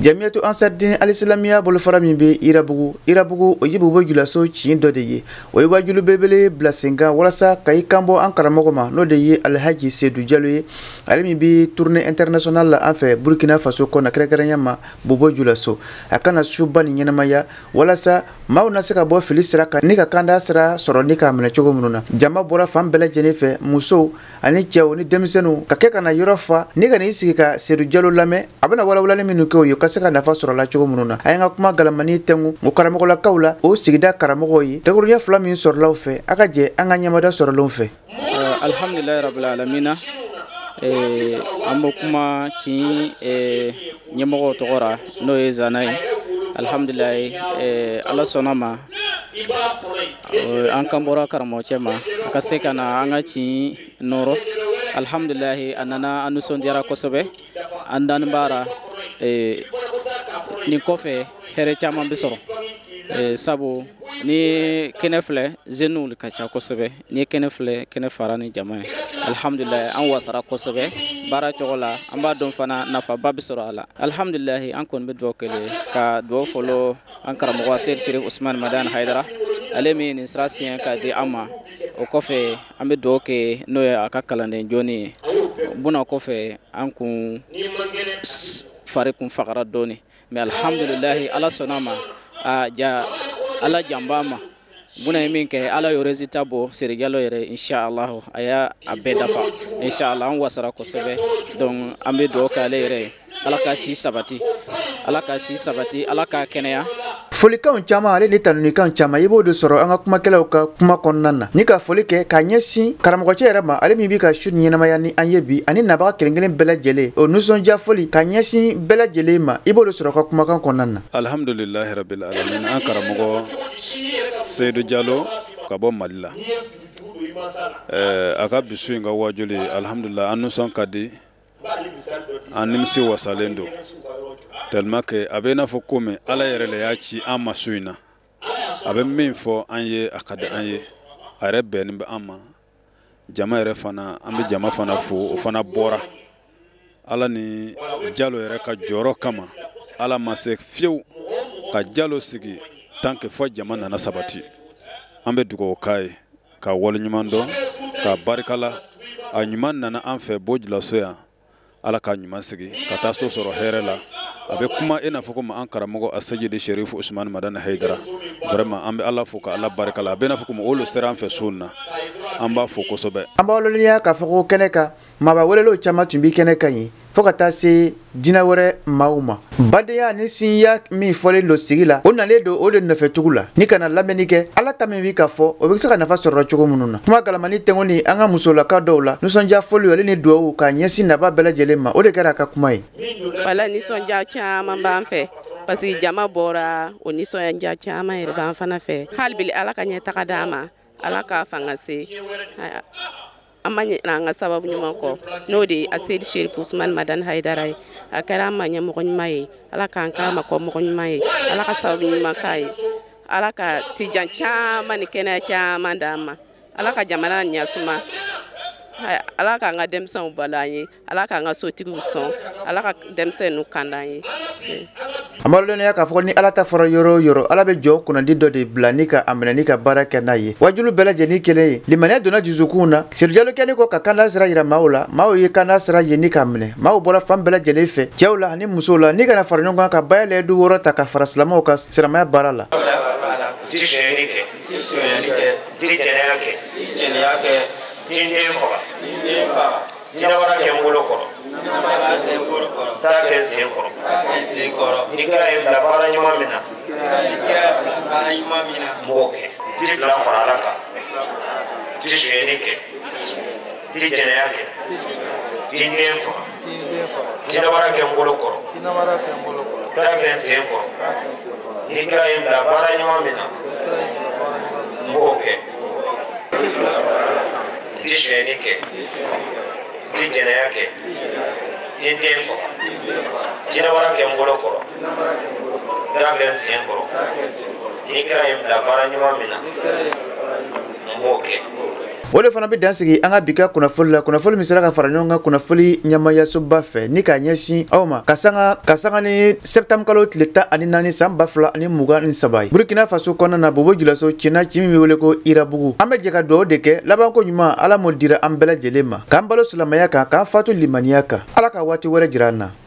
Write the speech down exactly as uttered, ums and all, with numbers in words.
Jamiyatu Ansardin al-Islamiyya bolo fara min be Irabugu Irabugu o yibu bo julaso cin do de ye o yiwa julu bebele blasenga walasa kay kambo an karamogo ma no de ye Alhaji Seydou Diallo ye ale min be tournée internationale la en fait Burkina Faso ko na krekrenya ma bobo julaso akana suba ni nyenamaya walasa mauna seka bo filisra ka ni ka kanda sra soro ni ka mena chogo mununa jama bora fam bele jenefe muso ani ciew ni demsenu ka ke kana yorofa ni ga ni sika Seydou Diallo lame abana wala wala ni minu ko yo kaseka nafa soro la chogo mununa ayanga kuma galamani tengu ngukaramogo la kaula o sigida karamogo yi dagurunya flami soro la fe akaje anga nyamada soro lo fe alhamdulillah rabbil alamin eh ambo kuma ci eh nyemogo togora no ezanai alhamdulillah eh ala sonama an kambora karamo chema akaseka na anga ci noro alhamdulillah anana anuson diara kosobe andan bara eh ni kofe here chama bisoro eh sabu ni kenefle zenul kacha kosobe ni kenefle kenefarani jamae alhamdulillah an wasara kosobe bara chogola amba don fana nafa babisoro ala alhamdulillah an kon be dokele ka do folo an karamo wasir Sheriff Ousmane Madane Haidara alemi ni srasien ka di ama o kofe ambe doke no akakalande joni buna kofe an kun fare kun fakara doni mais alhamdulillah ala sonama a ja ala jambama buna minke ala yo resultat bo serigalo yere inshallah aya abeda fa inshallah on wasara ko sebe donc ambe do kale yere ala ka shi sabati ala ka shi sabati ala ka kenea folika on chama ale litanu kan chama yebo do soro anga kuma kala ka kuma konnana ni ka folike ka nyesi karamogo chere ma ale mi bi ka shun nyina mayani anyebi ani na ba kelengelen bela jele o nuson ja foli ka nyesi bela jele ma yebo do soro ka kuma kan konnana alhamdulillah rabbil alamin an karamogo Seydou Diallo ka bo Malila eh aka bisu nga wajuli alhamdulillah an nuson kadi animsi wasalendo tellement que abena fo kome ala yere le yachi ama suina abe min fo anye akade anye are ben be ama jama yere fana ambe jama fana fo fana bora ala ni Diallo yere ka joro kama ala masek fiu ka Diallo sigi tanke fo jama nana sabati ambe dugo kai ka wol nyumando ka barkala a nyuman nana anfe bojla soya ala ka nyuman sigi ka taso soro herela abe kuma ina foko ma an karamogo asajidi Sheriff Ousmane Madane Haidara vraiment ambe Allah foka Allah barakala be na foko mo olo seran fe sunna amba foko sobe amba olo liya ka foko keneka maba welelo chama tumbi keneka yi foka tase dina wore mauma badeya ni sinya mi fole lo sigila ona le do o de nefe tugula ni kana lamenike ala tame wi ka fo o be saka nafa soro chogo mununa kuma galamani tengoni anga musola ka dowla no sonja fole wale ni do ka nyesi na ba bela jelema o de kara ka kuma yi wala ni sonja chama banfe parce jama bora o ni sonja chama ere ban fana fe halbil ala ka nyeta kadama ala ka fangase amanye nga sababu nyuma ko nodi asedi Sheriff Ousmane Madane Haidara akara manya mo nyumaye ala ka anka mako mo nyumaye ala ka sababu nyuma kai ala ka tijan chama ni kena chama ndama ala ka jamana nyasuma ala ka nga demsan ubalaye ala ka nga sotigu son ala ka demsen nu kandaye amalo ne ka foko ni ala ta foro yoro yoro ala be jo kuna dido de blanika amnanika baraka naye wajulu bela jeni kele limane dona juzukuna Seydou Diallo kene ko kakanda sira ira maula mawo ye kana sira yeni kamne mawo bora fam bela jele fe jawla ni musola ni kana faro nyonga ka bayale du woro ta ka faraslamo ka sira ma barala tishenike tishenike tijeneke tijeneke tindefo tinawara kembulo ko ta ken sen ko nikira ibla bara nyuma mina nikira bara nyuma mina moke tifla faralaka tishenike tijeneke tindefo tinawara kembulo ko ta ken sen ko nikira ibla bara nyuma mina moke tishenike tijeneke tindefo tinawara kembolo koro dagen sen koro nikira ibla bara nyuma mina mboke o de fana bɛ dansigi an ka bi ka kunnafoni la kunnafoni min sera ka fara ɲɔgɔn kan kunnafoni ɲɛmayasoba fɛ ni k'a ɲɛsin aw ma ka sanga ka sanga ni septembre kalo tile tan ani naani san ba fila ani mugan ni saba ye Burkina Faso kɔnɔna na Bobo Julaso cɛna ci min bɛ wele ko Irabugu an bɛ jɛ ka dugawu de kɛ labanko ɲuman Ala m'o dira an bɛɛ lajɛlen ma k'an balo silamɛya kan k'an fatu limaniya kan Ala ka waati wɛrɛ jira an na.